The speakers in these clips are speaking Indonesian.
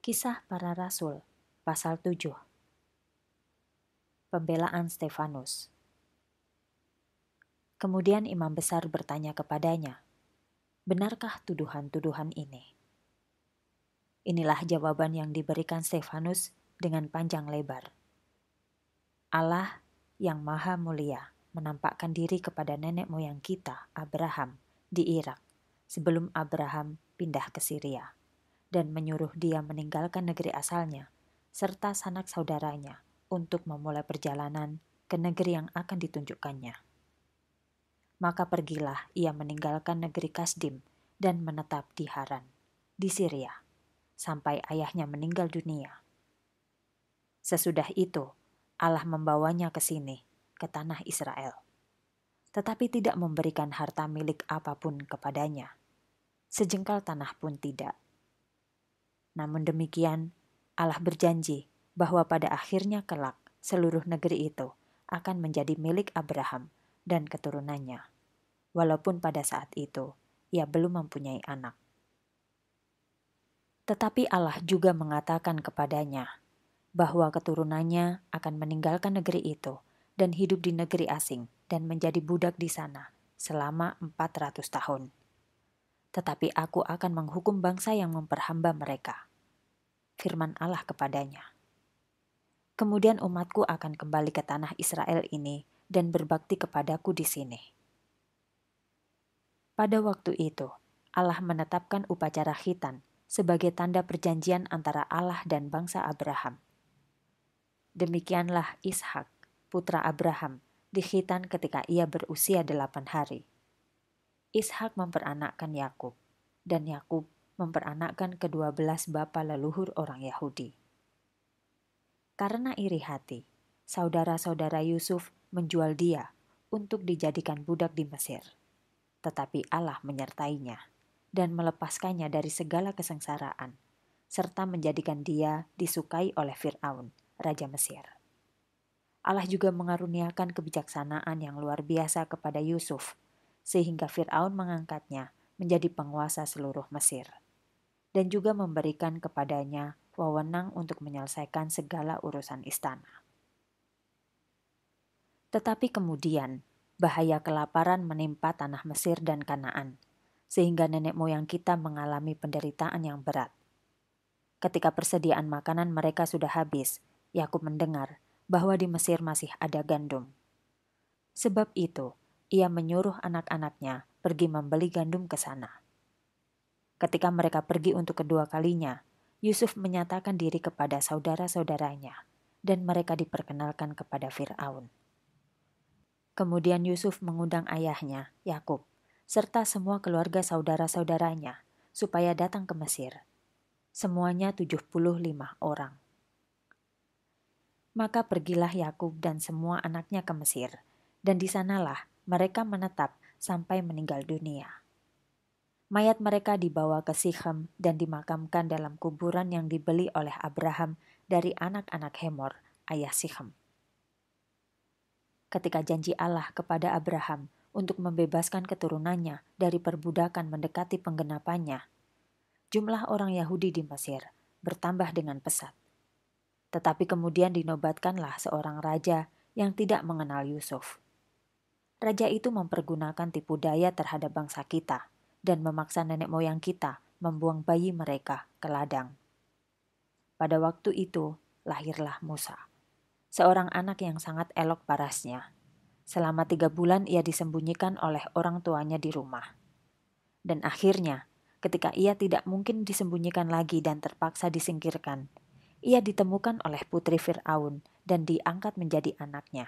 Kisah Para Rasul, pasal 7. Pembelaan Stefanus. Kemudian imam besar bertanya kepadanya, "Benarkah tuduhan-tuduhan ini?" Inilah jawaban yang diberikan Stefanus dengan panjang lebar. Allah yang Maha Mulia menampakkan diri kepada nenek moyang kita, Abraham, di Irak, sebelum Abraham pindah ke Syria, dan menyuruh dia meninggalkan negeri asalnya, serta sanak saudaranya, untuk memulai perjalanan ke negeri yang akan ditunjukkannya. Maka pergilah ia meninggalkan negeri Kasdim dan menetap di Haran, di Syria, sampai ayahnya meninggal dunia. Sesudah itu, Allah membawanya ke sini, ke tanah Israel, tetapi tidak memberikan harta milik apapun kepadanya, sejengkal tanah pun tidak. Namun demikian, Allah berjanji bahwa pada akhirnya kelak seluruh negeri itu akan menjadi milik Abraham dan keturunannya, walaupun pada saat itu ia belum mempunyai anak. Tetapi Allah juga mengatakan kepadanya bahwa keturunannya akan meninggalkan negeri itu dan hidup di negeri asing dan menjadi budak di sana selama 400 tahun. Tetapi aku akan menghukum bangsa yang memperhamba mereka. Firman Allah kepadanya. Kemudian umatku akan kembali ke tanah Israel ini dan berbakti kepadaku di sini. Pada waktu itu, Allah menetapkan upacara khitan sebagai tanda perjanjian antara Allah dan bangsa Abraham. Demikianlah Ishak, putra Abraham, dikhitan ketika ia berusia 8 hari. Ishak memperanakkan Yakub, dan Yakub memperanakkan ke-12 bapa leluhur orang Yahudi. Karena iri hati, saudara-saudara Yusuf menjual dia untuk dijadikan budak di Mesir. Tetapi Allah menyertainya dan melepaskannya dari segala kesengsaraan, serta menjadikan dia disukai oleh Fir'aun, Raja Mesir. Allah juga mengaruniakan kebijaksanaan yang luar biasa kepada Yusuf, sehingga Fir'aun mengangkatnya menjadi penguasa seluruh Mesir, dan juga memberikan kepadanya wewenang untuk menyelesaikan segala urusan istana. Tetapi kemudian, bahaya kelaparan menimpa tanah Mesir dan Kanaan, sehingga nenek moyang kita mengalami penderitaan yang berat. Ketika persediaan makanan mereka sudah habis, Yakub mendengar bahwa di Mesir masih ada gandum. Sebab itu, ia menyuruh anak-anaknya pergi membeli gandum ke sana. Ketika mereka pergi untuk kedua kalinya, Yusuf menyatakan diri kepada saudara-saudaranya, dan mereka diperkenalkan kepada Fir'aun. Kemudian Yusuf mengundang ayahnya, Yakub, serta semua keluarga saudara-saudaranya, supaya datang ke Mesir. Semuanya 75 orang. Maka pergilah Yakub dan semua anaknya ke Mesir, dan di sanalah mereka menetap sampai meninggal dunia. Mayat mereka dibawa ke Sichem dan dimakamkan dalam kuburan yang dibeli oleh Abraham dari anak-anak Hemor, ayah Sichem. Ketika janji Allah kepada Abraham untuk membebaskan keturunannya dari perbudakan mendekati penggenapannya, jumlah orang Yahudi di Mesir bertambah dengan pesat. Tetapi kemudian dinobatkanlah seorang raja yang tidak mengenal Yusuf. Raja itu mempergunakan tipu daya terhadap bangsa kita dan memaksa nenek moyang kita membuang bayi mereka ke ladang. Pada waktu itu lahirlah Musa, seorang anak yang sangat elok parasnya. Selama 3 bulan ia disembunyikan oleh orang tuanya di rumah. Dan akhirnya, ketika ia tidak mungkin disembunyikan lagi dan terpaksa disingkirkan, ia ditemukan oleh putri Fir'aun dan diangkat menjadi anaknya.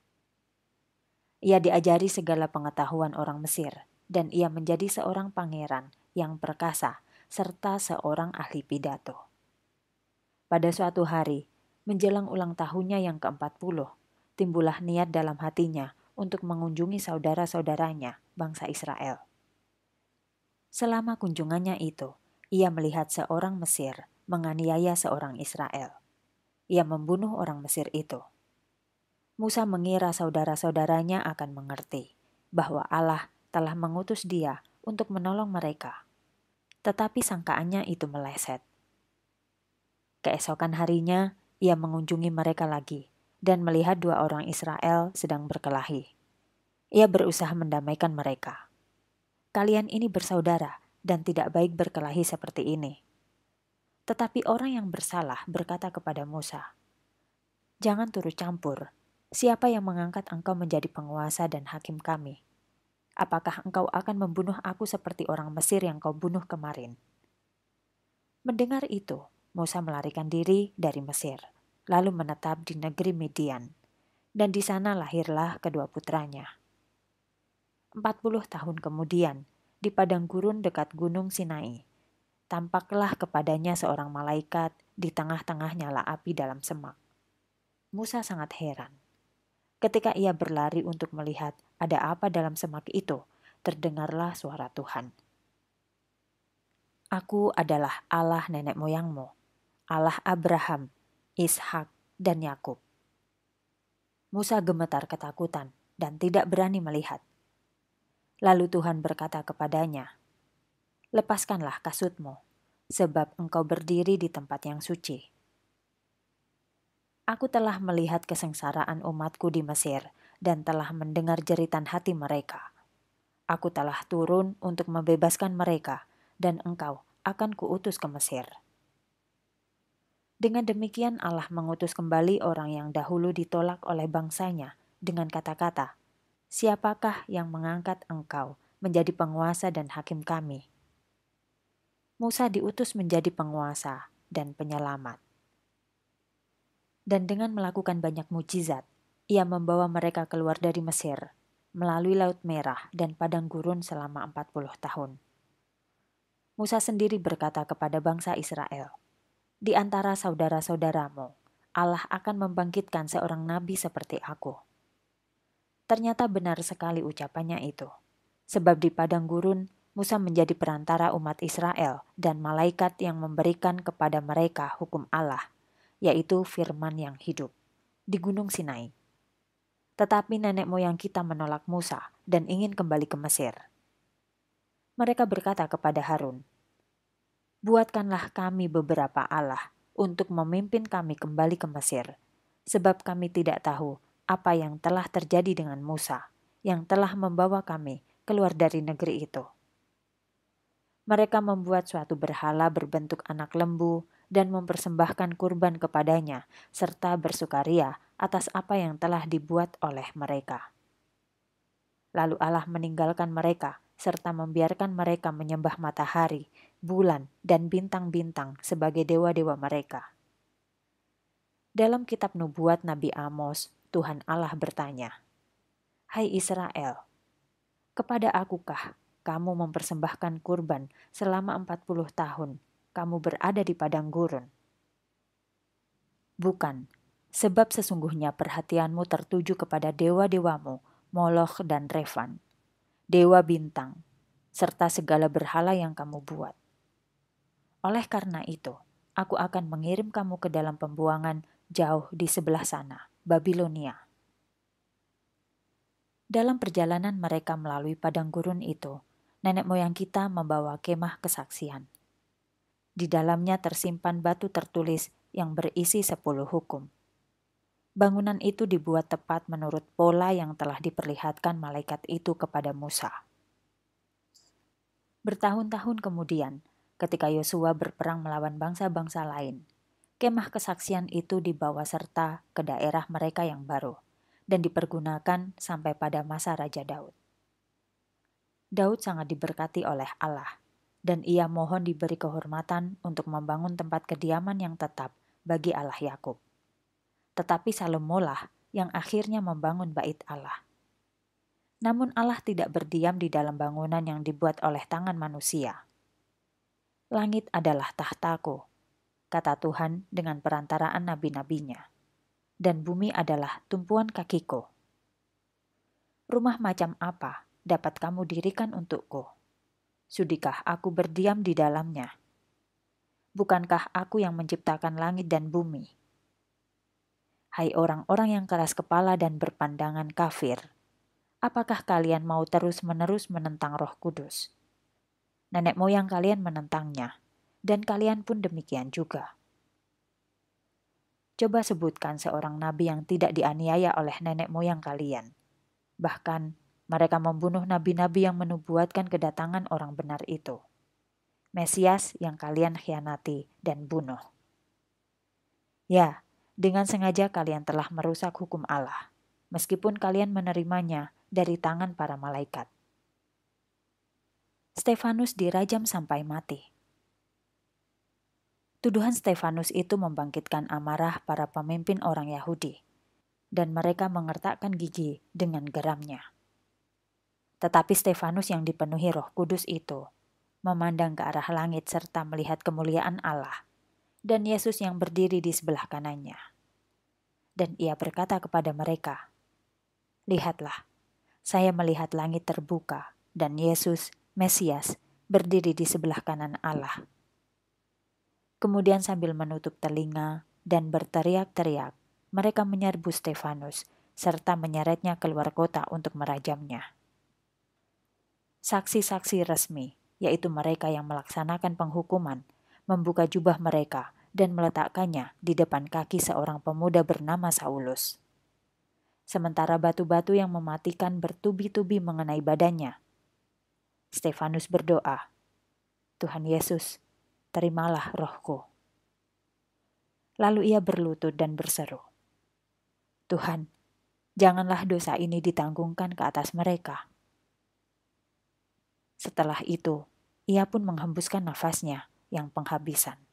Ia diajari segala pengetahuan orang Mesir, dan ia menjadi seorang pangeran yang perkasa serta seorang ahli pidato. Pada suatu hari, menjelang ulang tahunnya yang ke-40, timbullah niat dalam hatinya untuk mengunjungi saudara-saudaranya, bangsa Israel. Selama kunjungannya itu, ia melihat seorang Mesir menganiaya seorang Israel. Ia membunuh orang Mesir itu. Musa mengira saudara-saudaranya akan mengerti bahwa Allah telah mengutus dia untuk menolong mereka. Tetapi sangkaannya itu meleset. Keesokan harinya, ia mengunjungi mereka lagi dan melihat dua orang Israel sedang berkelahi. Ia berusaha mendamaikan mereka. Kalian ini bersaudara dan tidak baik berkelahi seperti ini. Tetapi orang yang bersalah berkata kepada Musa, "Jangan turut campur. Siapa yang mengangkat engkau menjadi penguasa dan hakim kami? Apakah engkau akan membunuh aku seperti orang Mesir yang kau bunuh kemarin?" Mendengar itu, Musa melarikan diri dari Mesir, lalu menetap di negeri Midian, dan di sana lahirlah kedua putranya. 40 tahun kemudian, di padang gurun dekat gunung Sinai, tampaklah kepadanya seorang malaikat di tengah-tengah nyala api dalam semak. Musa sangat heran. Ketika ia berlari untuk melihat ada apa dalam semak itu, terdengarlah suara Tuhan. "Aku adalah Allah nenek moyangmu, Allah Abraham, Ishak, dan Yakub." Musa gemetar ketakutan dan tidak berani melihat. Lalu Tuhan berkata kepadanya, "Lepaskanlah kasutmu, sebab engkau berdiri di tempat yang suci. Aku telah melihat kesengsaraan umatku di Mesir dan telah mendengar jeritan hati mereka. Aku telah turun untuk membebaskan mereka, dan engkau akan kuutus ke Mesir." Dengan demikian Allah mengutus kembali orang yang dahulu ditolak oleh bangsanya dengan kata-kata, "Siapakah yang mengangkat engkau menjadi penguasa dan hakim kami?" Musa diutus menjadi penguasa dan penyelamat. Dan dengan melakukan banyak mujizat, ia membawa mereka keluar dari Mesir, melalui Laut Merah dan padang gurun selama 40 tahun. Musa sendiri berkata kepada bangsa Israel, "Di antara saudara-saudaramu, Allah akan membangkitkan seorang nabi seperti aku." Ternyata benar sekali ucapannya itu, sebab di padang gurun Musa menjadi perantara umat Israel dan malaikat yang memberikan kepada mereka hukum Allah, yaitu firman yang hidup, di Gunung Sinai. Tetapi nenek moyang kita menolak Musa dan ingin kembali ke Mesir. Mereka berkata kepada Harun, "Buatkanlah kami beberapa Allah untuk memimpin kami kembali ke Mesir, sebab kami tidak tahu apa yang telah terjadi dengan Musa, yang telah membawa kami keluar dari negeri itu." Mereka membuat suatu berhala berbentuk anak lembu dan mempersembahkan kurban kepadanya, serta bersukaria atas apa yang telah dibuat oleh mereka. Lalu Allah meninggalkan mereka, serta membiarkan mereka menyembah matahari, bulan, dan bintang-bintang sebagai dewa-dewa mereka. Dalam kitab nubuat Nabi Amos, Tuhan Allah bertanya, "Hai Israel, kepada akukah kamu mempersembahkan kurban selama 40 tahun kamu berada di padang gurun? Bukan, sebab sesungguhnya perhatianmu tertuju kepada dewa-dewamu, Moloch dan Refan, dewa bintang, serta segala berhala yang kamu buat. Oleh karena itu, aku akan mengirim kamu ke dalam pembuangan jauh di sebelah sana, Babilonia." Dalam perjalanan mereka melalui padang gurun itu, nenek moyang kita membawa kemah kesaksian. Di dalamnya tersimpan batu tertulis yang berisi 10 hukum. Bangunan itu dibuat tepat menurut pola yang telah diperlihatkan malaikat itu kepada Musa. Bertahun-tahun kemudian, ketika Yosua berperang melawan bangsa-bangsa lain, kemah kesaksian itu dibawa serta ke daerah mereka yang baru dan dipergunakan sampai pada masa Raja Daud. Daud sangat diberkati oleh Allah, dan ia mohon diberi kehormatan untuk membangun tempat kediaman yang tetap bagi Allah Yakub. Tetapi Salomolah yang akhirnya membangun bait Allah. Namun Allah tidak berdiam di dalam bangunan yang dibuat oleh tangan manusia. "Langit adalah tahtaku," kata Tuhan dengan perantaraan nabi-nabinya, "dan bumi adalah tumpuan kakiku. Rumah macam apa dapat kamu dirikan untukku? Sudikah aku berdiam di dalamnya? Bukankah aku yang menciptakan langit dan bumi? Hai orang-orang yang keras kepala dan berpandangan kafir, apakah kalian mau terus-menerus menentang Roh Kudus? Nenek moyang kalian menentangnya, dan kalian pun demikian juga. Coba sebutkan seorang nabi yang tidak dianiaya oleh nenek moyang kalian. Bahkan, mereka membunuh nabi-nabi yang menubuatkan kedatangan orang benar itu. Mesias yang kalian khianati dan bunuh. Ya, dengan sengaja kalian telah merusak hukum Allah, meskipun kalian menerimanya dari tangan para malaikat. Stefanus dirajam sampai mati. Tuduhan Stefanus itu membangkitkan amarah para pemimpin orang Yahudi, dan mereka mengertakkan gigi dengan geramnya. Tetapi Stefanus yang dipenuhi Roh Kudus itu memandang ke arah langit serta melihat kemuliaan Allah dan Yesus yang berdiri di sebelah kanannya. Dan ia berkata kepada mereka, "Lihatlah, saya melihat langit terbuka dan Yesus, Mesias, berdiri di sebelah kanan Allah." Kemudian sambil menutup telinga dan berteriak-teriak, mereka menyerbu Stefanus serta menyeretnya keluar kota untuk merajamnya. Saksi-saksi resmi, yaitu mereka yang melaksanakan penghukuman, membuka jubah mereka dan meletakkannya di depan kaki seorang pemuda bernama Saulus. Sementara batu-batu yang mematikan bertubi-tubi mengenai badannya, Stefanus berdoa, "Tuhan Yesus, terimalah rohku." Lalu ia berlutut dan berseru, "Tuhan, janganlah dosa ini ditanggungkan ke atas mereka." Setelah itu, ia pun menghembuskan nafasnya yang penghabisan.